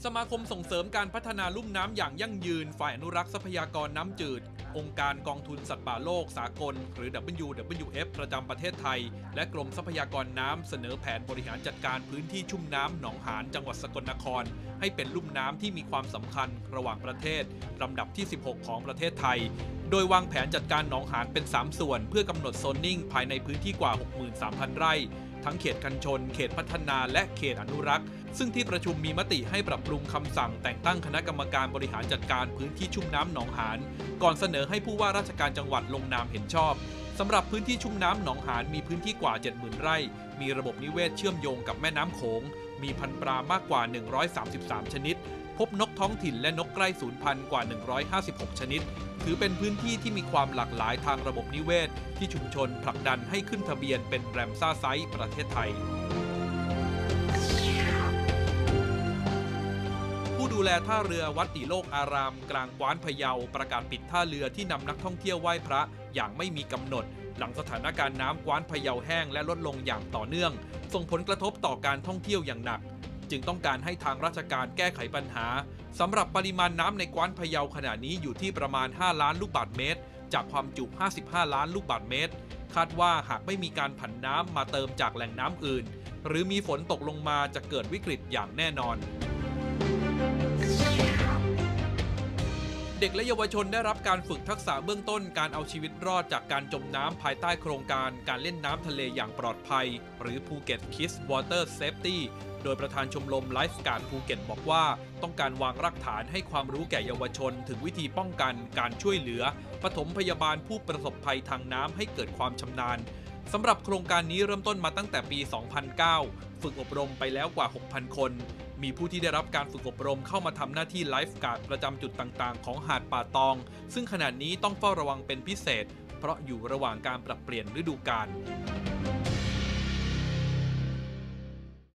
สมาคมส่งเสริมการพัฒนาลุ่มน้ำอย่างยั่งยืนฝ่ายอนุรักษ์ทรัพยากรน้ำจืดองค์การกองทุนสัตว์ป่าโลกสากลหรือ WWF ประจำประเทศไทยและกรมทรัพยากรน้ำเสนอแผนบริหารจัดการพื้นที่ชุ่มน้ำหนองหานจังหวัดสกลนครให้เป็นลุ่มน้ำที่มีความสำคัญระหว่างประเทศลำดับที่ 16 ของประเทศไทยโดยวางแผนจัดการหนองหานเป็น 3 ส่วนเพื่อกำหนดโซนนิ่งภายในพื้นที่กว่า 63,000 ไร่ทั้งเขตกันชนเขตพัฒนาและเขตอนุรักษ์ซึ่งที่ประชุมมีมติให้ปรับปรุงคำสั่งแต่งตั้งคณะกรรมการบริหารจัดการพื้นที่ชุ่มน้ำหนองหานก่อนเสนอให้ผู้ว่าราชการจังหวัดลงนามเห็นชอบสำหรับพื้นที่ชุ่มน้ำหนองหานมีพื้นที่กว่า 70,000 ไร่มีระบบนิเวศเชื่อมโยงกับแม่น้ำโขงมีพันธุ์ปลามากกว่า133ชนิดพบนกท้องถิ่นและนกใกล้สูญพันธุ์กว่า156ชนิดถือเป็นพื้นที่ที่มีความหลากหลายทางระบบนิเวศที่ชุมชนผลักดันให้ขึ้นทะเบียนเป็นแรมซ่าไซต์ประเทศไทยผู้ดูแลท่าเรือวัดติโลกอารามกลางกว้านพะเยาประกาศปิดท่าเรือที่นำนักท่องเที่ยวไหว้พระอย่างไม่มีกำหนดหลังสถานการณ์น้ำกว้านพะเยาแห้งและลดลงอย่างต่อเนื่องส่งผลกระทบต่อการท่องเที่ยวอย่างหนักจึงต้องการให้ทางราชการแก้ไขปัญหาสำหรับปริมาณน้ำในกว้านพะเยาขณะนี้อยู่ที่ประมาณ5ล้านลูกบาศก์เมตรจากความจุ55ล้านลูกบาศก์เมตรคาดว่าหากไม่มีการผันน้ำมาเติมจากแหล่งน้ำอื่นหรือมีฝนตกลงมาจะเกิดวิกฤตอย่างแน่นอนเด็กและเยาวชนได้รับการฝึกทักษะเบื้องต้นการเอาชีวิตรอดจากการจมน้ำภายใต้โครงการการเล่นน้ำทะเลอย่างปลอดภัยหรือ Phuket Kids Water Safety โดยประธานชมรมไลฟ์การ์ดภูเก็ตบอกว่าต้องการวางรากฐานให้ความรู้แก่เยาวชนถึงวิธีป้องกันการช่วยเหลือปฐมพยาบาลผู้ประสบภัยทางน้ำให้เกิดความชำนาญสำหรับโครงการนี้เริ่มต้นมาตั้งแต่ปี 2009 ฝึกอบรมไปแล้วกว่า 6,000 คนมีผู้ที่ได้รับการฝึกอบรมเข้ามาทำหน้าที่ไลฟ์การ์ดประจำจุดต่างๆของหาดป่าตองซึ่งขณะนี้ต้องเฝ้าระวังเป็นพิเศษเพราะอยู่ระหว่างการปรับเปลี่ยนฤดูกาล